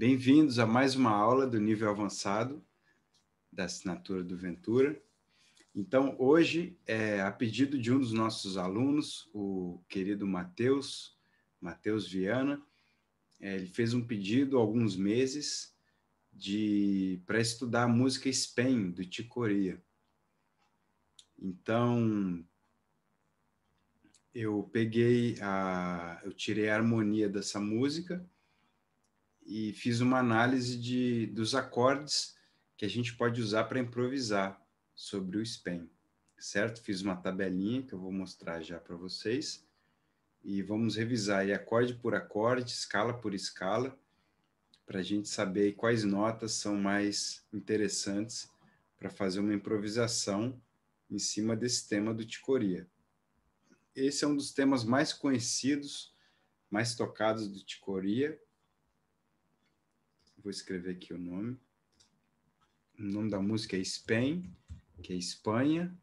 Bem-vindos a mais uma aula do nível avançado da assinatura do Ventura. Então, hoje, a pedido de um dos nossos alunos, o querido Matheus Viana, ele fez um pedido há alguns meses para estudar a música Spain, do Chick Corea. Então, eu tirei a harmonia dessa música e fiz uma análise dos acordes que a gente pode usar para improvisar sobre o Spain, certo? Fiz uma tabelinha que eu vou mostrar já para vocês e vamos revisar aí acorde por acorde, escala por escala, para a gente saber quais notas são mais interessantes para fazer uma improvisação em cima desse tema do Chick Corea. Esse é um dos temas mais conhecidos, mais tocados do Chick Corea. Vou escrever aqui o nome. O nome da música é Spain, que é Espanha.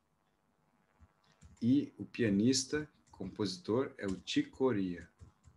E o pianista, compositor, é o Chick Corea.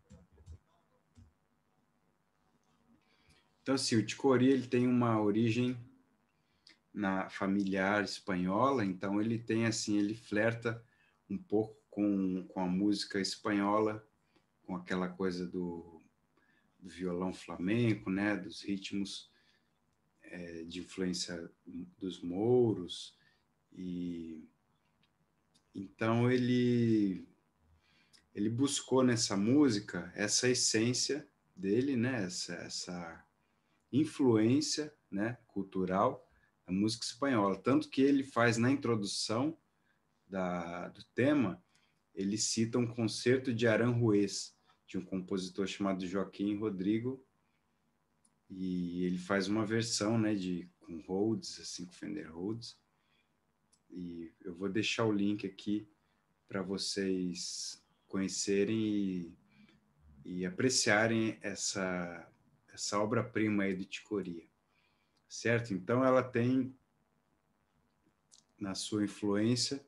Então, assim, o Chick Corea ele tem uma origem familiar espanhola, então ele tem, assim, ele flerta um pouco com a música espanhola, com aquela coisa do violão flamenco, né, dos ritmos de influência dos mouros, e então ele buscou nessa música essa essência dele, né, essa influência, né, cultural da música espanhola, tanto que ele faz na introdução do tema, ele cita um concerto de Aranjuez, de um compositor chamado Joaquim Rodrigo, e ele faz uma versão, né, com Rhodes, assim, com Fender Rhodes, e eu vou deixar o link aqui para vocês conhecerem e apreciarem essa obra-prima aí de Chick Corea, certo? Então ela tem na sua influência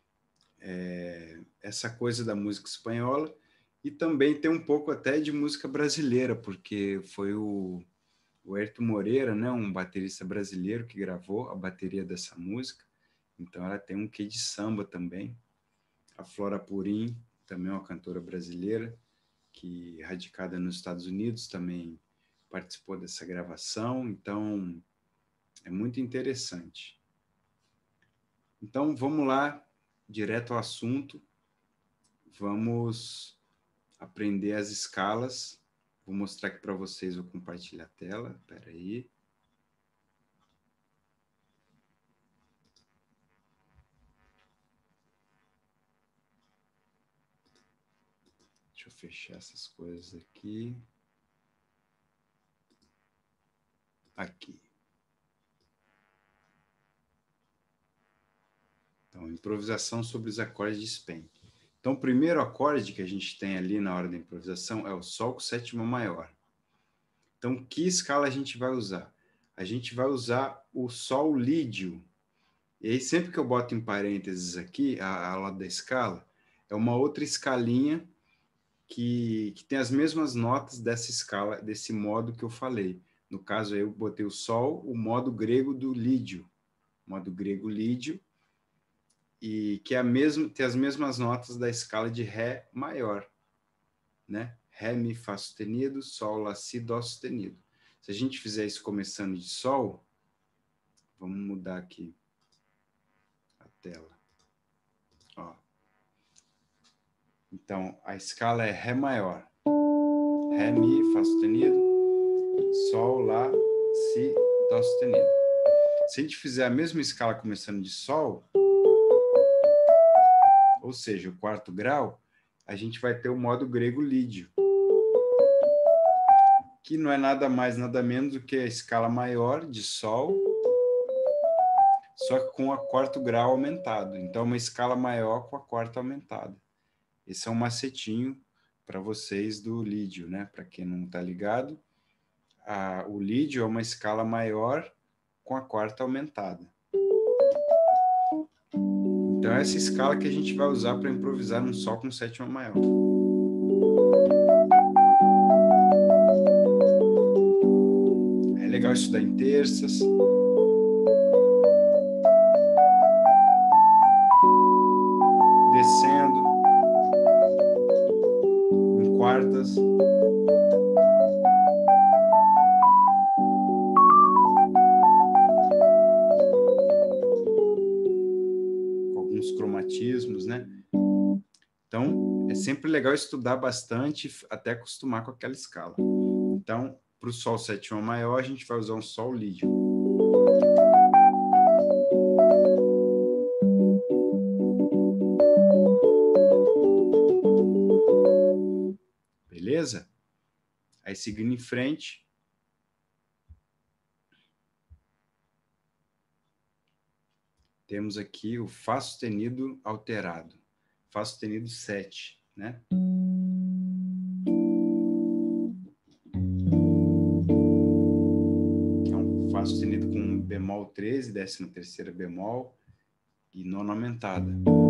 essa coisa da música espanhola e também tem um pouco até de música brasileira, porque foi o Airto Moreira, né, um baterista brasileiro que gravou a bateria dessa música, então ela tem um quê de samba também. A Flora Purim, também é uma cantora brasileira, que radicada nos Estados Unidos, também participou dessa gravação, então é muito interessante. Então vamos lá, direto ao assunto, vamos aprender as escalas. Vou mostrar aqui para vocês, vou compartilhar a tela, espera aí. Deixa eu fechar essas coisas aqui. Aqui. Então, improvisação sobre os acordes de Spain. Então, o primeiro acorde que a gente tem ali na hora da improvisação é o Sol com sétima maior. Então, que escala a gente vai usar? A gente vai usar o Sol lídio. E aí, sempre que eu boto em parênteses aqui, ao lado da escala, é uma outra escalinha que tem as mesmas notas dessa escala, desse modo que eu falei. No caso, eu botei o Sol, o modo grego do lídio. Modo grego lídio, e que tem as mesmas notas da escala de Ré maior, né? Ré, Mi, Fá sustenido, Sol, Lá, Si, Dó sustenido. Se a gente fizer isso começando de Sol, vamos mudar aqui a tela. Ó. Então, a escala é Ré maior. Ré, Mi, Fá sustenido, Sol, Lá, Si, Dó sustenido. Se a gente fizer a mesma escala começando de Sol, ou seja, o quarto grau, a gente vai ter o modo grego lídio, que não é nada mais, nada menos do que a escala maior de Sol, só que com a quarto grau aumentado. Então, uma escala maior com a quarta aumentada. Esse é um macetinho para vocês do lídio, né? Para quem não está ligado, o lídio é uma escala maior com a quarta aumentada. Então, essa escala que a gente vai usar para improvisar um Sol com sétima maior. legal estudar em terças. Descendo. Em quartas. Com alguns cromatismos, né? Então, é sempre legal estudar bastante até acostumar com aquela escala. Então, para o Sol sétima maior, a gente vai usar um Sol lídio. Beleza? Aí, seguindo em frente, temos aqui o Fá sustenido alterado. Fá sustenido 7, né? Que é um Fá sustenido com bemol 13, 13ª bemol e nona aumentada.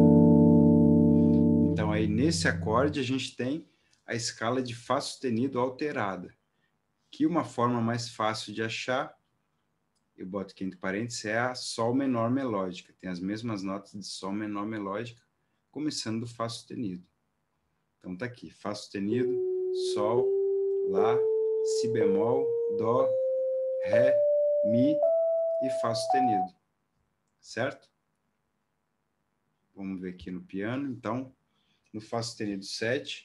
Então, aí nesse acorde a gente tem a escala de Fá sustenido alterada, que uma forma mais fácil de achar, eu boto aqui entre parênteses, é a Sol menor melódica. Tem as mesmas notas de Sol menor melódica, começando do Fá sustenido. Então tá aqui, Fá sustenido, Sol, Lá, Si bemol, Dó, Ré, Mi e Fá sustenido. Certo? Vamos ver aqui no piano. Então, no Fá sustenido 7,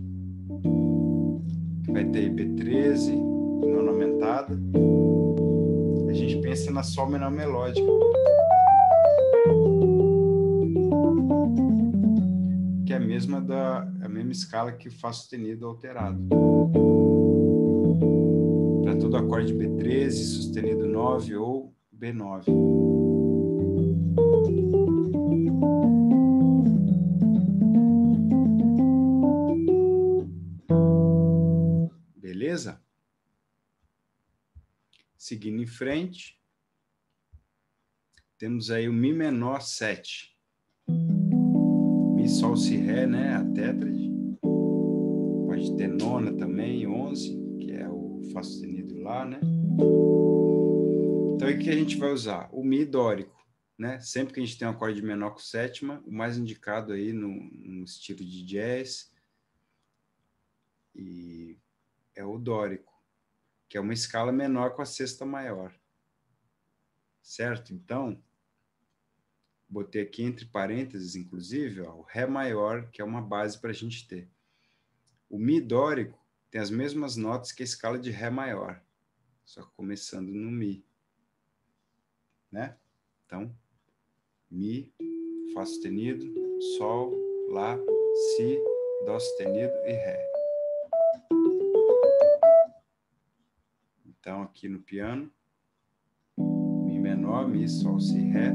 vai ter B13, nona aumentada. A gente pensa na Sol menor melódica, que é a mesma escala que o Fá sustenido alterado. Para todo acorde B13, sustenido 9 ou B9. Beleza? Seguindo em frente, temos aí o Mi menor 7. Mi, Sol, Si, Ré, né? A tétrade. Pode ter nona também, 11, que é o Fá sustenido Lá, né? Então, o que a gente vai usar? O Mi dórico, né? Sempre que a gente tem um acorde menor com sétima, o mais indicado aí no estilo de jazz e é o dórico, que é uma escala menor com a sexta maior. Certo? Então, botei aqui entre parênteses, inclusive, ó, o Ré maior, que é uma base para a gente ter. O Mi dórico tem as mesmas notas que a escala de Ré maior, só que começando no Mi. Né? Então, Mi, Fá sustenido, Sol, Lá, Si, Dó sustenido e Ré. Então, aqui no piano, Mi menor, Mi, Sol, Si, Ré.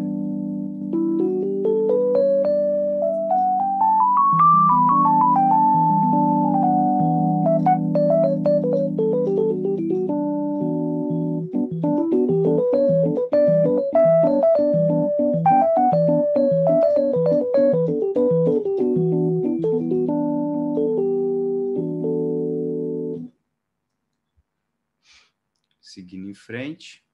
Seguindo em frente.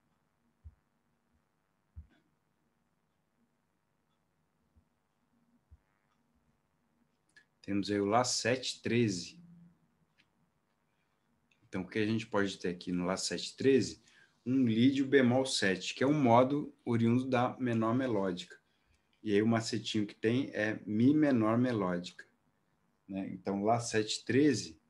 Temos aí o Lá 7, 13. Então, o que a gente pode ter aqui no Lá 7, 13? Um lídio bemol 7, que é um modo oriundo da menor melódica. E aí o macetinho que tem é Mi menor melódica. Né? Então, Lá 7, 13,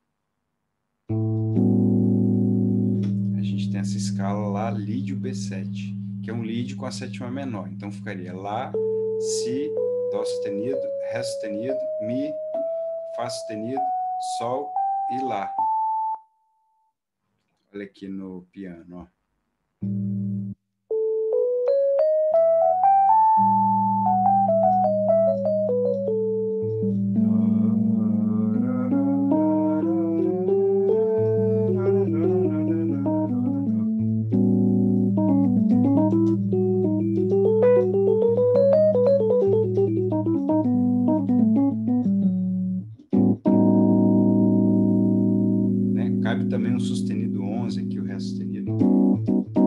a gente tem essa escala Lá, lídio B7, que é um lídio com a sétima menor. Então, ficaria Lá, Si, Dó sustenido, Ré sustenido, Mi, Fá sustenido, Sol e Lá. Olha aqui no piano, ó. Cabe também um sustenido 11 aqui, o Ré sustenido.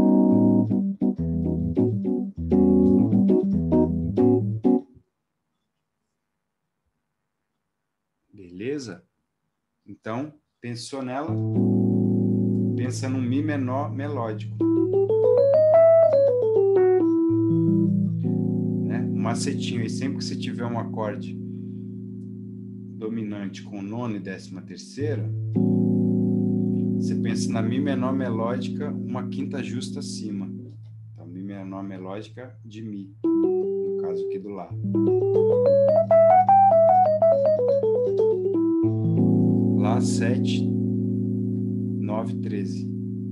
beleza? Então, pensou nela, pensa num Mi menor melódico. Né? Um macetinho aí, sempre que você tiver um acorde dominante com nono e 13ª, você pensa na Mi menor melódica, uma quinta justa acima. Então, Mi menor melódica de Mi, no caso aqui do Lá. Lá 7, 9, 13.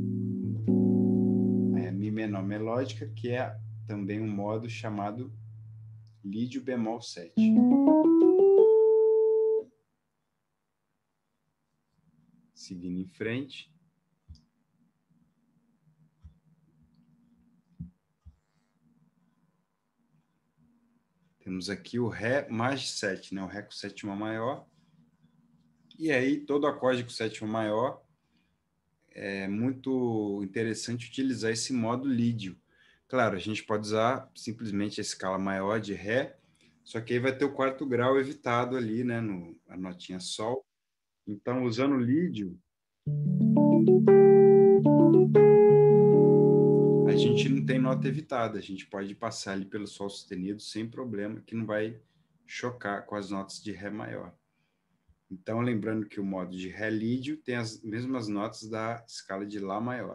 Aí a Mi menor melódica, que é também um modo chamado Lídio bemol 7. Seguindo em frente. Temos aqui o Ré mais 7, né? O Ré com sétima maior. E aí, todo acorde com sétima maior, é muito interessante utilizar esse modo lídio. Claro, a gente pode usar simplesmente a escala maior de Ré, só que aí vai ter o quarto grau evitado ali, né? A notinha Sol. Então, usando o lídio, a gente não tem nota evitada, a gente pode passar ali pelo Sol sustenido sem problema, que não vai chocar com as notas de Ré maior. Então, lembrando que o modo de Ré lídio tem as mesmas notas da escala de Lá maior.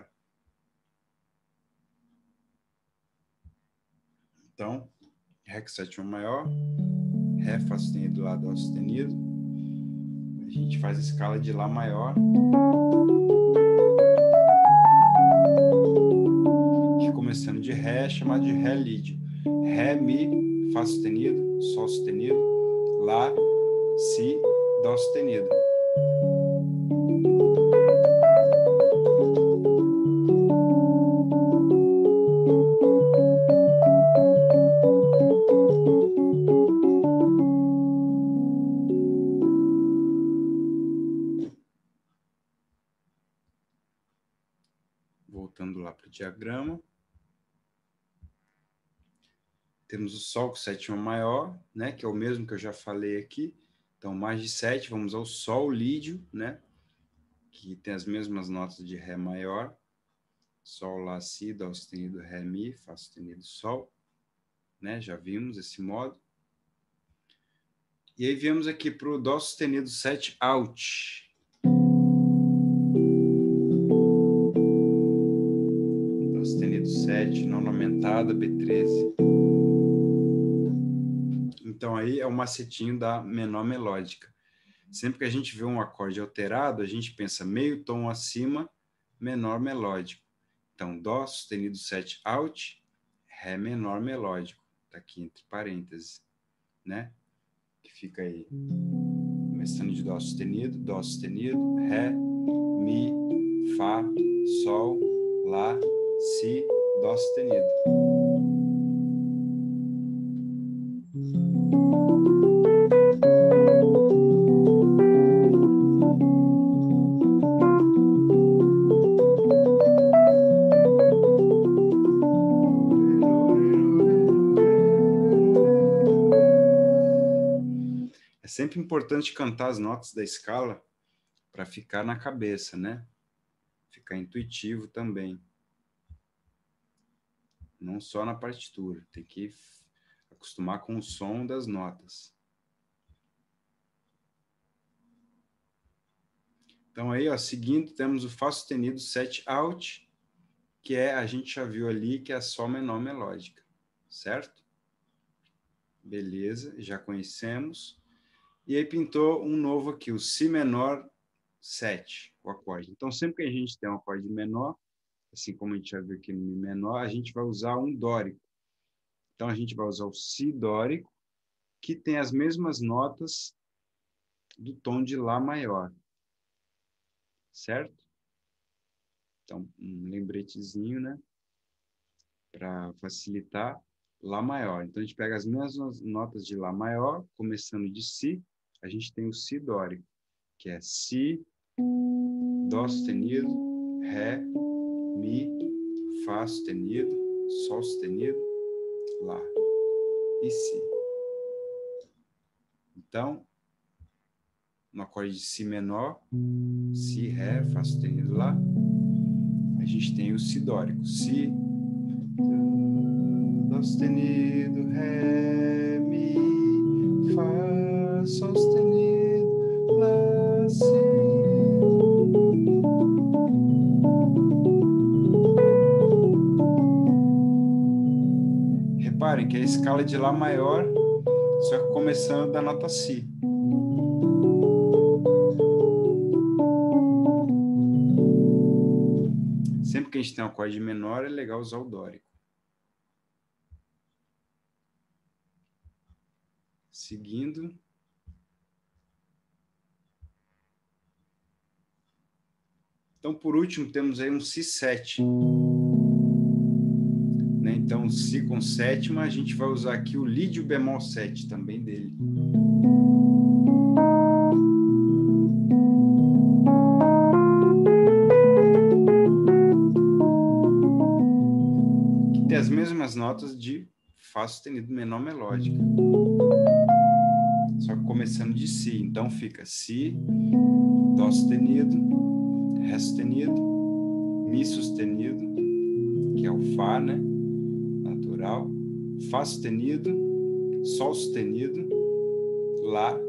Então, Ré com sétima maior, Ré, Fá sustenido, Lá, Dó sustenido. A gente faz a escala de Lá maior, que começando de Ré é chamado de Ré lídio. Ré, Mi, Fá sustenido, Sol sustenido, Lá, Si, Dó sustenido. Voltando lá para o diagrama. Temos o Sol com sétima maior, né, que é o mesmo que eu já falei aqui. Então, mais de 7, vamos ao Sol lídio, né, que tem as mesmas notas de Ré maior. Sol, Lá, Si, Dó sustenido, Ré, Mi, Fá sustenido, Sol. Né, já vimos esse modo. E aí viemos aqui para o Dó sustenido 7 alt. Dó sustenido 7, nona aumentada, B13. Então aí é o macetinho da menor melódica. Sempre que a gente vê um acorde alterado, a gente pensa meio tom acima, menor melódico. Então, Dó sustenido 7 alt, Ré menor melódico. Está aqui entre parênteses, né? Que fica aí. Começando de Dó sustenido, Ré, Mi, Fá, Sol, Lá, Si, Dó sustenido. É sempre importante cantar as notas da escala para ficar na cabeça, né? Ficar intuitivo também. Não só na partitura, tem que acostumar com o som das notas. Então aí, ó, seguindo, temos o Fá sustenido 7 alt, que a gente já viu ali, que é a Sol menor melódica, certo? Beleza, já conhecemos. E aí pintou um novo aqui, o Si menor 7, o acorde. Então, sempre que a gente tem um acorde menor, assim como a gente já viu aqui no Mi menor, a gente vai usar um dórico. Então, a gente vai usar o Si dórico, que tem as mesmas notas do tom de Lá maior. Certo? Então, um lembretezinho, né? Para facilitar, Lá maior. Então, a gente pega as mesmas notas de Lá maior, começando de Si, a gente tem o Si dórico, que é Si, Dó sustenido, Ré, Mi, Fá sustenido, Sol sustenido, Lá e Si. Então, no acorde de Si menor, Si, Ré, Fá sustenido, Lá. A gente tem o Si dórico. Si, Dó sustenido, Ré, Mi, Fá, Sol sustenido, Lá, Si. Reparem que a escala de Lá maior, só que começando da nota Si. Sempre que a gente tem um acorde menor, é legal usar o dórico. Seguindo. Então, por último, temos aí um Si7. Né? Então, Si com sétima, a gente vai usar aqui o Lídio bemol 7, também dele. Que tem as mesmas notas de Fá sustenido menor melódica. Só que começando de Si. Então, fica Si, Dó sustenido, Ré sustenido, Mi sustenido, que é o Fá, né? Natural. Fá sustenido, Sol sustenido, Lá.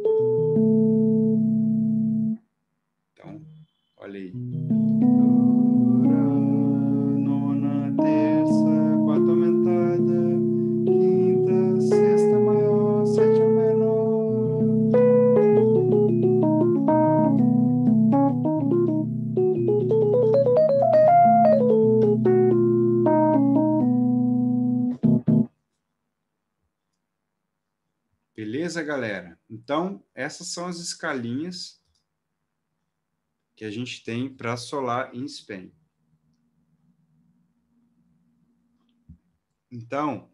Então, olha aí. Nona, terça, quarta aumentada, quinta, sexta maior, sétima menor. Beleza, galera? Então, essas são as escalinhas que a gente tem para solar em Spen. Então,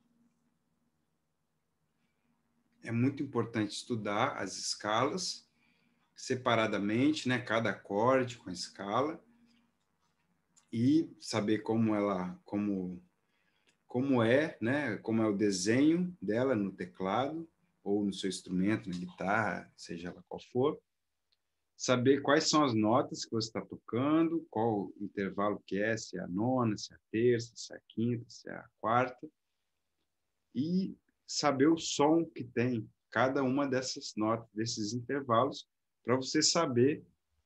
é muito importante estudar as escalas separadamente, né? Cada acorde com a escala, e saber como é, né? Como é o desenho dela no teclado ou no seu instrumento, na guitarra, seja ela qual for. Saber quais são as notas que você está tocando, qual o intervalo que é, se é a nona, se é a terça, se é a quinta, se é a quarta, e saber o som que tem cada uma dessas notas, desses intervalos, para você saber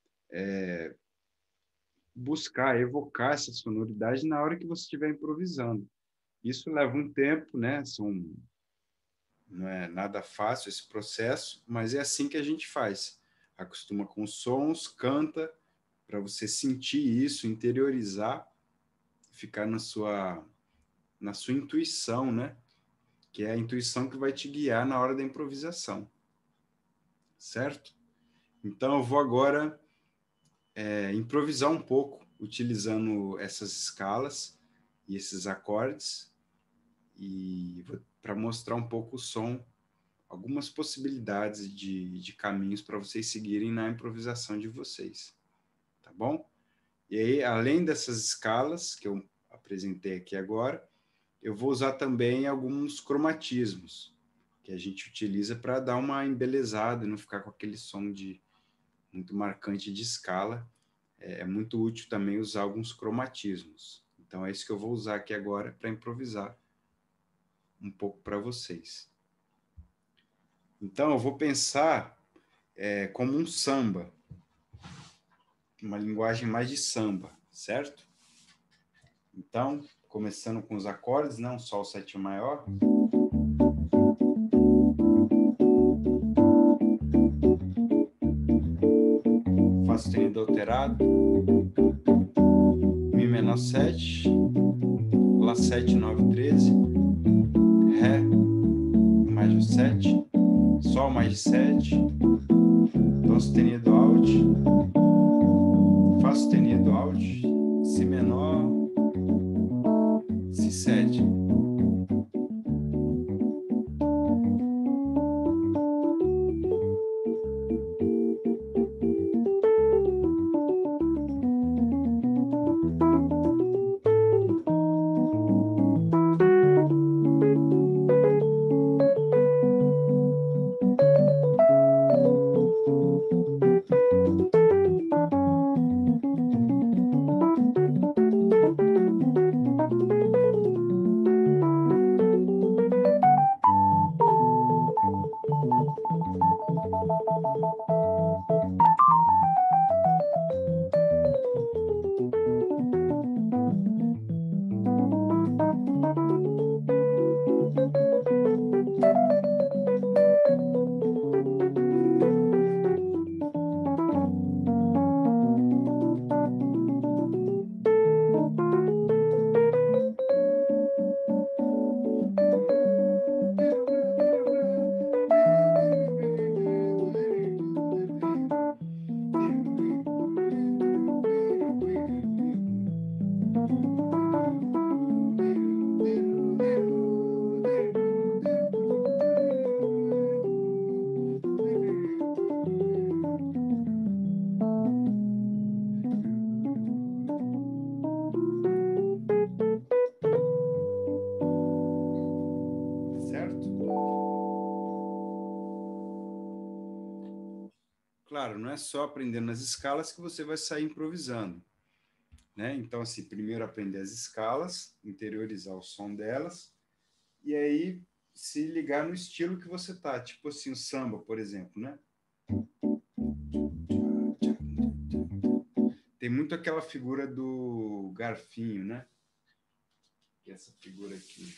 buscar, evocar essa sonoridade na hora que você estiver improvisando. Isso leva um tempo, né? Não é nada fácil esse processo, mas é assim que a gente faz. Acostuma com os sons, canta, para você sentir isso, interiorizar, ficar na sua intuição, né? Que é a intuição que vai te guiar na hora da improvisação. Certo? Então, eu vou agora improvisar um pouco, utilizando essas escalas e esses acordes, e para mostrar um pouco o som, algumas possibilidades de caminhos para vocês seguirem na improvisação de vocês. Tá bom? E aí, além dessas escalas que eu apresentei aqui agora, eu vou usar também alguns cromatismos que a gente utiliza para dar uma embelezada e não ficar com aquele som muito marcante de escala. É muito útil também usar alguns cromatismos. Então, é isso que eu vou usar aqui agora para improvisar um pouco para vocês. Então, eu vou pensar como um samba, uma linguagem mais de samba, certo? Então, começando com os acordes, né? Um Sol sétima maior. Fá sustenido alterado. Mi menor 7. Lá 7, 9, 13. Ré mais de 7. Sol mais de 7. Dó sustenido alt. Fá sustenido alt. Si menor. Si7. é só aprendendo as escalas que você vai sair improvisando, né? Então, assim, primeiro aprender as escalas, interiorizar o som delas, e aí se ligar no estilo que você tá, tipo assim, o samba, por exemplo, né? Tem muito aquela figura do garfinho, né? Essa figura aqui.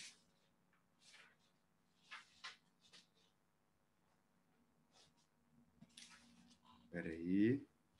Espera aí.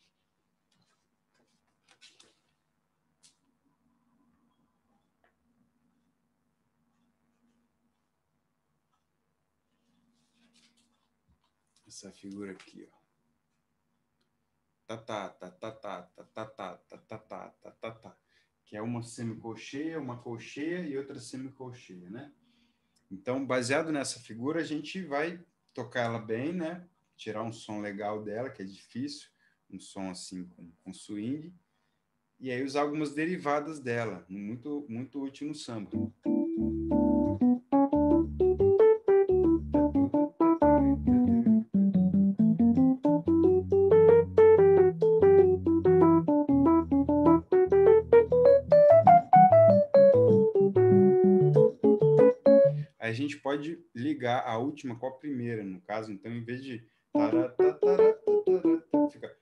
Essa figura aqui, ó. Tá, tá, tá, tá, tá, tá, tá, tá, tá, tá, tá, tá, tá, tá. Que é uma semicolcheia, uma colcheia e outra semicolcheia, né? Então, baseado nessa figura, a gente vai tocar ela bem, né? Tirar um som legal dela, que é difícil, um som assim com swing, e aí usar algumas derivadas dela, muito, muito útil no samba. Aí a gente pode ligar a última com a primeira, no caso, então, em vez de fica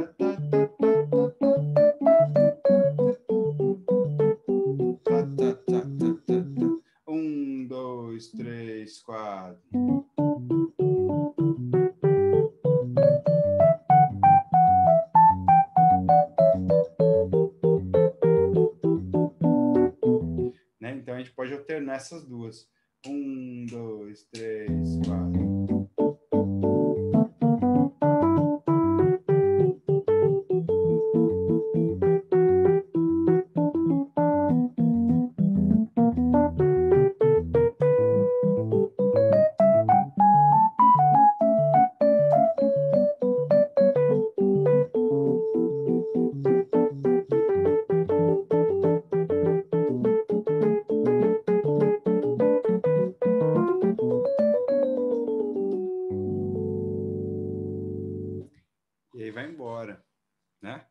um, dois, três, quatro. Né? Então a gente pode alternar essas duas. Um, dois, três, quatro. E aí vai embora, né?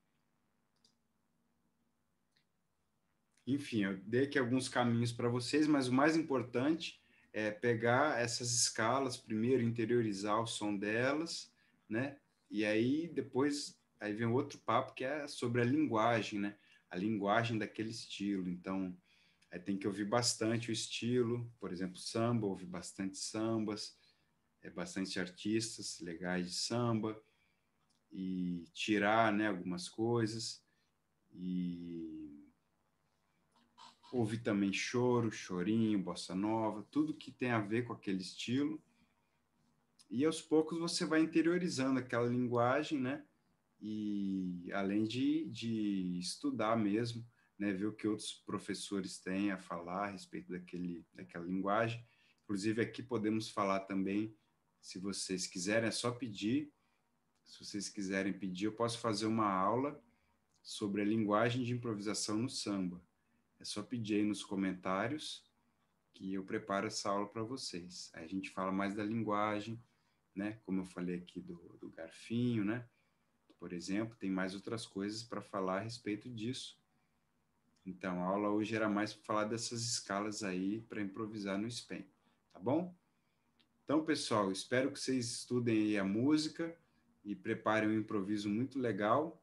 Enfim, eu dei aqui alguns caminhos para vocês, mas o mais importante é pegar essas escalas, primeiro interiorizar o som delas, né? E aí depois aí vem outro papo que é sobre a linguagem, né? A linguagem daquele estilo. Então, aí tem que ouvir bastante o estilo, por exemplo, samba, ouvir bastante sambas, bastante artistas legais de samba e tirar, né, algumas coisas e ouvir também choro, chorinho, bossa nova, tudo que tem a ver com aquele estilo. E aos poucos você vai interiorizando aquela linguagem, né? E além de estudar mesmo, né? Ver o que outros professores têm a falar a respeito daquela linguagem. Inclusive aqui podemos falar também, se vocês quiserem, é só pedir. Se vocês quiserem pedir, eu posso fazer uma aula sobre a linguagem de improvisação no samba. É só pedir aí nos comentários que eu preparo essa aula para vocês. Aí a gente fala mais da linguagem, né? Como eu falei aqui do garfinho, né? Por exemplo, tem mais outras coisas para falar a respeito disso. Então, a aula hoje era mais para falar dessas escalas aí para improvisar no SPEM, tá bom? Então, pessoal, espero que vocês estudem aí a música e preparem um improviso muito legal.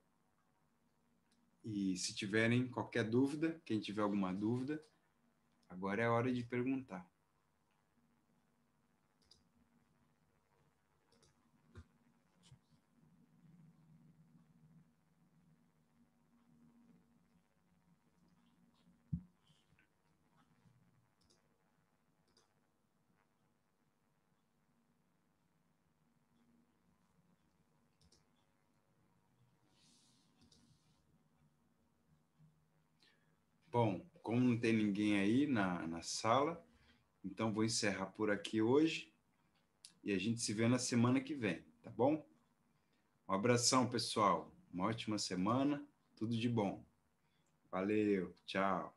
E se tiverem qualquer dúvida, quem tiver alguma dúvida, agora é a hora de perguntar. Bom, como não tem ninguém aí na sala, então vou encerrar por aqui hoje e a gente se vê na semana que vem, tá bom? Um abração, pessoal. Uma ótima semana. Tudo de bom. Valeu. Tchau.